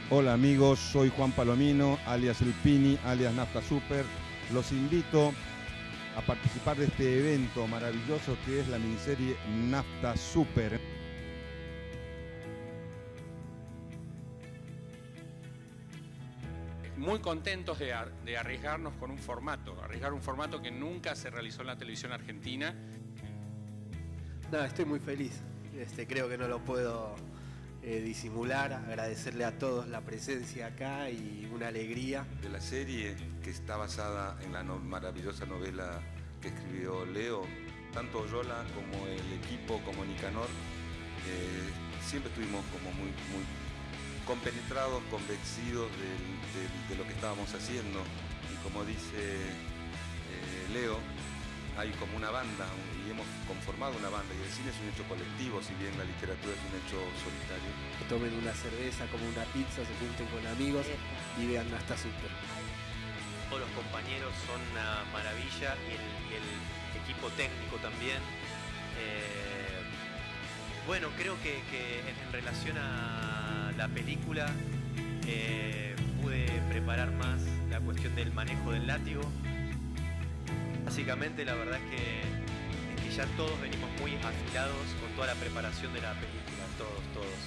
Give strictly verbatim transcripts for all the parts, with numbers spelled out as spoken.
Hola amigos, soy Juan Palomino, alias El Pini, alias Nafta Super. Los invito a participar de este evento maravilloso que es la miniserie Nafta Super. Muy contentos de, de arriesgarnos con un formato, arriesgar un formato que nunca se realizó en la televisión argentina. No, estoy muy feliz. Este, creo que no lo puedo eh, disimular. Agradecerle a todos la presencia acá y una alegría. De la serie, que está basada en la no, maravillosa novela que escribió Leo, tanto Yola como el equipo, como Nicanor, eh, siempre estuvimos como muy, muy compenetrados, convencidos de, de, de lo que estábamos haciendo. Y como dice eh, Leo, hay como una banda y hemos conformado una banda, y el cine es un hecho colectivo, si bien la literatura es un hecho solitario. Tomen una cerveza, como una pizza, se junten con amigos y vean Nafta Super. Todos los compañeros son una maravilla y el, y el equipo técnico también. Eh, bueno, creo que, que en, en relación a la película eh, pude preparar más la cuestión del manejo del látigo. Básicamente la verdad es que, es que ya todos venimos muy afilados con toda la preparación de la película, todos, todos.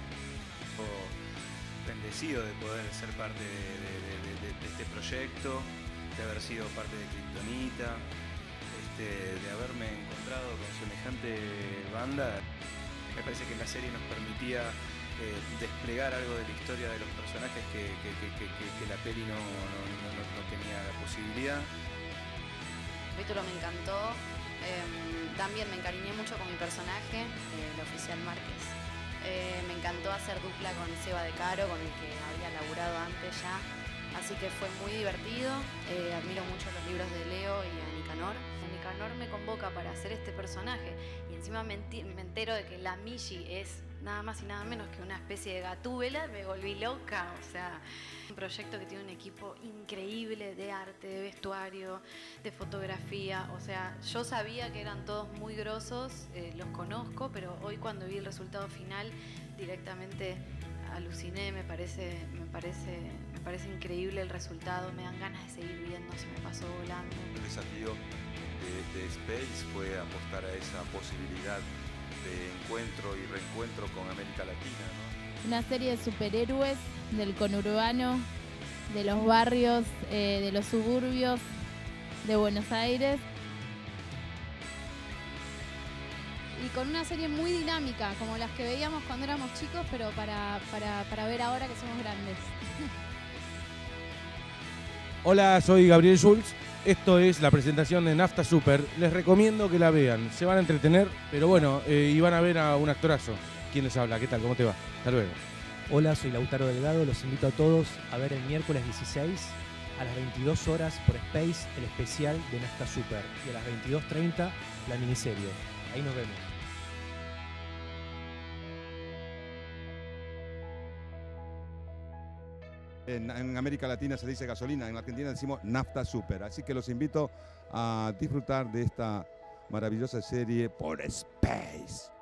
Bendecido de poder ser parte de, de, de, de, de este proyecto, de haber sido parte de Kryptonita, este, de haberme encontrado con semejante banda. Me parece que la serie nos permitía eh, desplegar algo de la historia de los personajes que, que, que, que, que la peli no, no, no, no tenía la posibilidad. El capítulo me encantó, eh, también me encariñé mucho con mi personaje, eh, el oficial Márquez. Eh, me encantó hacer dupla con Seba de Caro, con el que había laburado antes ya, así que fue muy divertido. Eh, admiro mucho los libros de Leo y a Nicanor. Nicanor me convoca para hacer este personaje y encima me, me entero de que la Michi es nada más y nada menos que una especie de gatúbela. Me volví loca, o sea, un proyecto que tiene un equipo increíble de arte, de vestuario, de fotografía. O sea, yo sabía que eran todos muy grosos, eh, los conozco, pero hoy cuando vi el resultado final directamente aluciné. Me parece, me parece, me parece increíble el resultado. Me dan ganas de seguir viendo, se me pasó volando. El desafío de, de Space fue apostar a esa posibilidad de encuentro y reencuentro con América Latina, ¿no? Una serie de superhéroes del conurbano, de los barrios, eh, de los suburbios de Buenos Aires. Y con una serie muy dinámica, como las que veíamos cuando éramos chicos, pero para, para, para ver ahora que somos grandes. Hola, soy Gabriel Schulz. Esto es la presentación de Nafta Super. Les recomiendo que la vean. Se van a entretener, pero bueno, eh, y van a ver a un actorazo. ¿Quién les habla? ¿Qué tal? ¿Cómo te va? Hasta luego. Hola, soy Lautaro Delgado. Los invito a todos a ver el miércoles dieciséis a las veintidós horas por Space el especial de Nafta Super y a las veintidós treinta la miniserie. Ahí nos vemos. En, en América Latina se dice gasolina, en Argentina decimos Nafta Super. Así que los invito a disfrutar de esta maravillosa serie por Space.